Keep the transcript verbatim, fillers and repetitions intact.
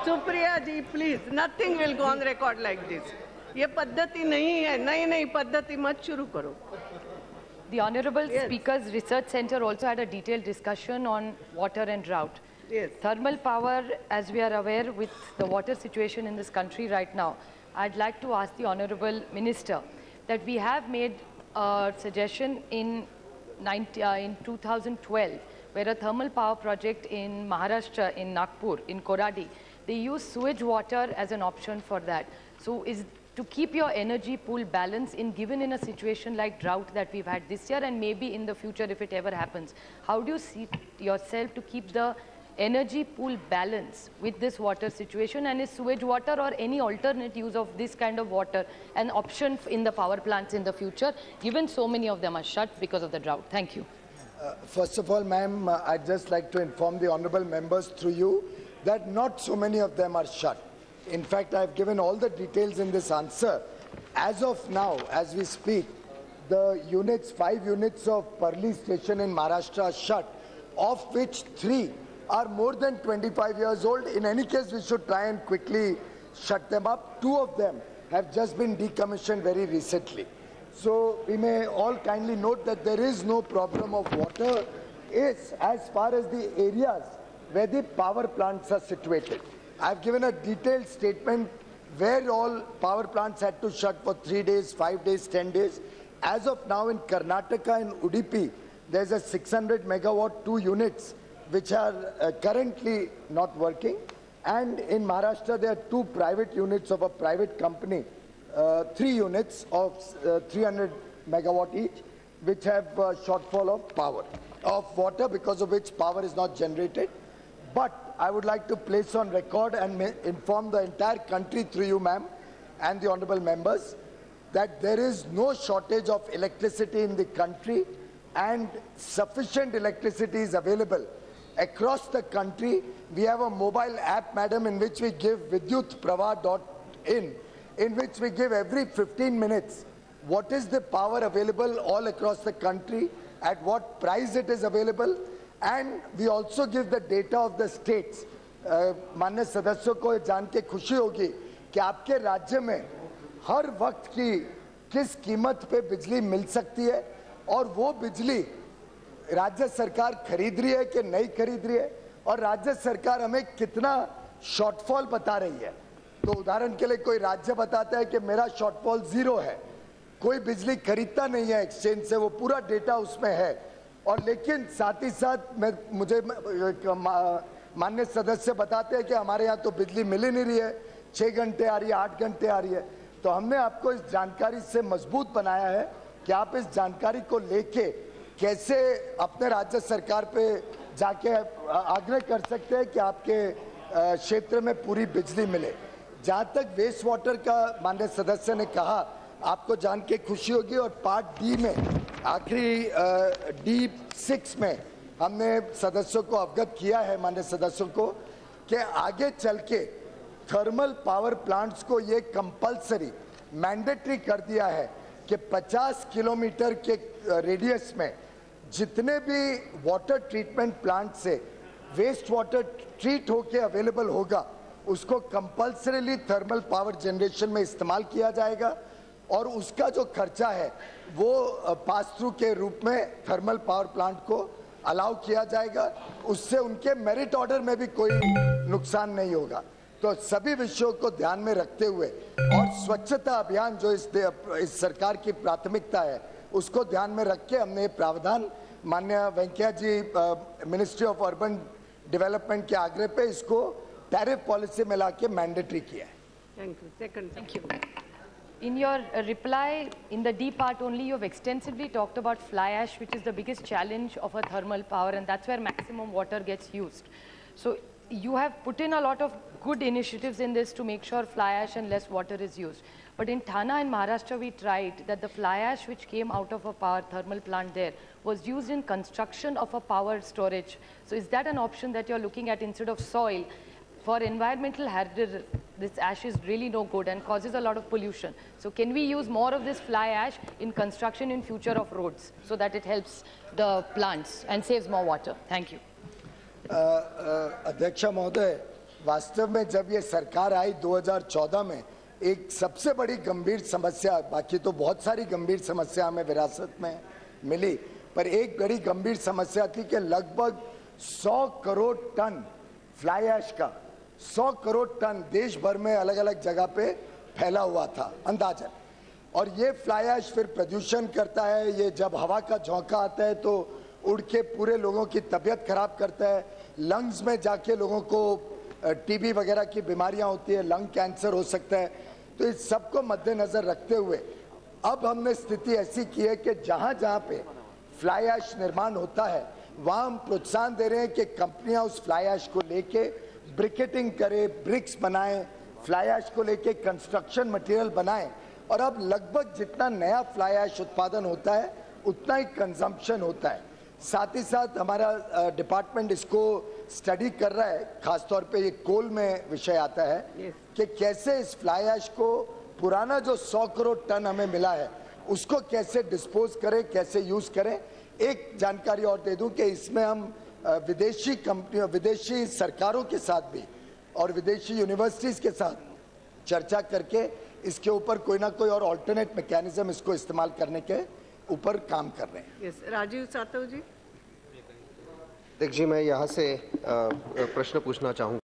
Supriya ji, please, nothing will go on record like this. ये पद्धति नहीं है. नई नई पद्धति मत शुरू करो. The Honorable Yes. Speaker's Research Center also had a detailed discussion on water and drought. Yes. Thermal power, as we are aware, with the water situation in this country right now, I'd like to ask the Honorable Minister that we have made a suggestion in, ninety, uh, in two thousand twelve, where a thermal power project in Maharashtra, in Nagpur, in Koradi, they use sewage water as an option for that. So is to keep your energy pool balanced in given in a situation like drought that we've had this year and maybe in the future if it ever happens, how do you see yourself to keep the energy pool balance with this water situation, and is sewage water or any alternate use of this kind of water an option in the power plants in the future, given so many of them are shut because of the drought? Thank you. Uh, first of all, ma'am, uh, I'd just like to inform the honorable members through you that not so many of them are shut. In fact, I've given all the details in this answer. As of now, as we speak, the units, five units of Parli station in Maharashtra are shut, of which three are more than twenty-five years old. In any case, we should try and quickly shut them up. Two of them have just been decommissioned very recently. So we may all kindly note that there is no problem of water is as far as the areas where the power plants are situated. I've given a detailed statement where all power plants had to shut for three days, five days, ten days. As of now in Karnataka and Udupi, there's a six hundred megawatt two units which are uh, currently not working. And in Maharashtra, there are two private units of a private company, uh, three units of uh, three hundred megawatt each, which have uh, shortfall of power, of water, because of which power is not generated. But I would like to place on record and inform the entire country through you, ma'am, and the honorable members, that there is no shortage of electricity in the country and sufficient electricity is available. Across the country, we have a mobile app, madam, in which we give vidyut prava dot in, in which we give every fifteen minutes what is the power available all across the country, at what price it is available, and we also give the data of the states. माननीय सदस्यों को जान के खुशी होगी कि आपके राज्य में हर वक्त की किस कीमत पे बिजली मिल सकती है और वो बिजली राज्य सरकार खरीद रही है कि नहीं खरीद रही है, और राज्य सरकार हमें कितना शॉर्टफॉल बता रही है. तो उदाहरण के लिए कोई राज्य बताता है कि मेरा शॉर्टफॉल जीरो है, कोई बिजली खरीदता नहीं है एक्सचेंज से, वो पूरा डेटा उसमें है. और लेकिन साथ ही साथ मैं मुझे माननीय सदस्य बताते हैं कि हमारे यहाँ तो बिजली मिल ही नहीं रही है, छः घंटे आ रही है, आठ घंटे आ रही है. तो हमने आपको इस जानकारी से मजबूत बनाया है कि आप इस जानकारी को लेके कैसे अपने राज्य सरकार पे जाके आग्रह कर सकते हैं कि आपके क्षेत्र में पूरी बिजली मिले. जहाँ तक वेस्ट वाटर का माननीय सदस्य ने कहा, आपको जान के खुशी होगी, और पार्ट डी में आखिरी डी सिक्स में हमने सदस्यों को अवगत किया है, माननीय सदस्यों को, कि आगे चल के थर्मल पावर प्लांट्स को ये कंपलसरी मैंडेटरी कर दिया है कि पचास किलोमीटर के रेडियस में जितने भी वाटर ट्रीटमेंट प्लांट से वेस्ट वाटर ट्रीट होके अवेलेबल होगा, उसको कंपलसरीली थर्मल पावर जनरेशन में इस्तेमाल किया जाएगा, और उसका जो खर्चा है वो पास थ्रू के रूप में थर्मल पावर प्लांट को अलाउ किया जाएगा. उससे उनके मेरिट ऑर्डर में भी कोई नुकसान नहीं होगा. तो सभी विषयों को ध्यान में रखते हुए और स्वच्छता अभियान जो इस, इस सरकार की प्राथमिकता है, उसको ध्यान में रख के हमने ये प्रावधान माननीय Venkaiah ji ministry of urban development के आग्रह पे इसको टैरिफ पॉलिसी में लाके मैंडेटरी किया है. Thank you. Second. Thank you. In your uh, reply, in the D part only, you have extensively talked about fly ash, which is the biggest challenge of a thermal power, and that's where maximum water gets used. So you have put in a lot of good initiatives in this to make sure fly ash and less water is used. But in Thana in Maharashtra, we tried that the fly ash which came out of a power thermal plant there was used in construction of a power storage. So is that an option that you're looking at instead of soil? For environmental hazard, this ash is really no good and causes a lot of pollution. So can we use more of this fly ash in construction in future of roads so that it helps the plants and saves more water? Thank you. Uh, uh, Adhyaksha Mahoday, वास्तव में जब ये सरकार आई दो हज़ार चौदह में, एक सबसे बड़ी गंभीर समस्या, बाकी तो बहुत सारी गंभीर समस्या हमें विरासत में मिली, पर एक बड़ी गंभीर समस्या थी कि लगभग सौ करोड़ टन फ्लाई ऐश का सौ करोड़ टन देश भर में अलग अलग जगह पे फैला हुआ था अंदाजन। और ये फ्लाई ऐश फिर प्रदूषण करता है, ये जब हवा का झोंका आता है तो उड़ के पूरे लोगों की तबीयत खराब करता है, लंग्स में जाके लोगों को टीबी वगैरह की बीमारियां होती है, लंग कैंसर हो सकता है। तो इस सबको मद्देनजर रखते हुए अब हमने स्थिति ऐसी की है कि जहां जहां पे फ्लाई ऐश निर्माण होता है वहां हम प्रोत्साहन दे रहे हैं कि कंपनियां उस फ्लाई ऐश को लेके ब्रिकेटिंग करे, ब्रिक्स बनाएं, फ्लाई ऐश को लेके कंस्ट्रक्शन मटेरियल बनाएं। और अब लगभग जितना नया फ्लाई ऐश उत्पादन होता है उतना ही कंजम्पशन होता है। साथ ही साथ हमारा डिपार्टमेंट इसको स्टडी कर रहा है, खासतौर पे ये कोल में विषय आता है yes. कि कैसे इस फ्लाई ऐश को पुराना जो सौ करोड़ टन हमें मिला है उसको कैसे डिस्पोज करें, कैसे यूज करें। एक जानकारी और दे दूं कि इसमें हम विदेशी कंपनियों, विदेशी सरकारों के साथ भी और विदेशी यूनिवर्सिटीज के साथ चर्चा करके इसके ऊपर कोई ना कोई और ऑल्टरनेट मैकेनिज्म इसको इस्तेमाल करने के ऊपर काम कर रहे हैं। yes, राजीव सातव जी। देखिए, मैं यहाँ से प्रश्न पूछना चाहूँगा।